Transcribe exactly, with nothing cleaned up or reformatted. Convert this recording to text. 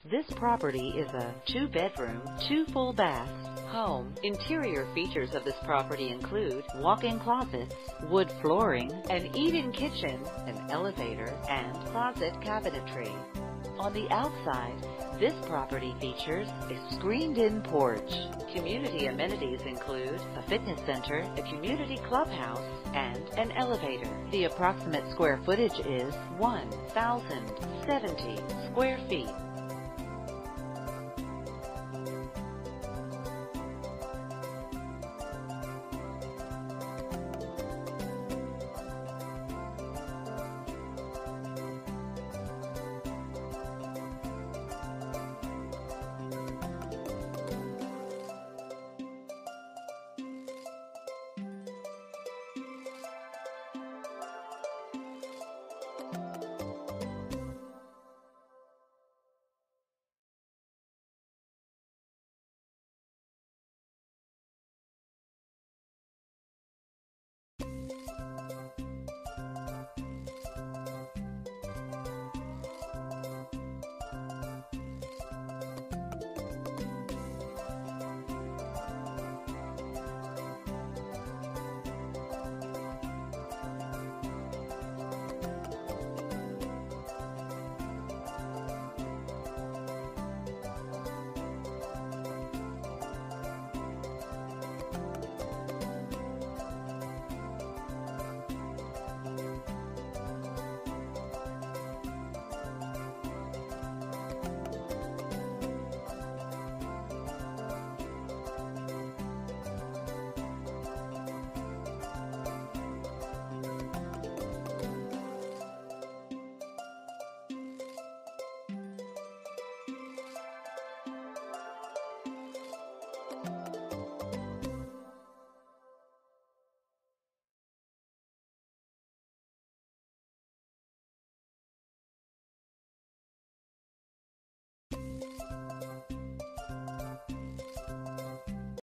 This property is a two-bedroom, two full baths home. Interior features of this property include walk-in closets, wood flooring, an eat-in kitchen, an elevator, and closet cabinetry. On the outside, this property features a screened-in porch. Community amenities include a fitness center, a community clubhouse, and an elevator. The approximate square footage is one thousand seventy square feet.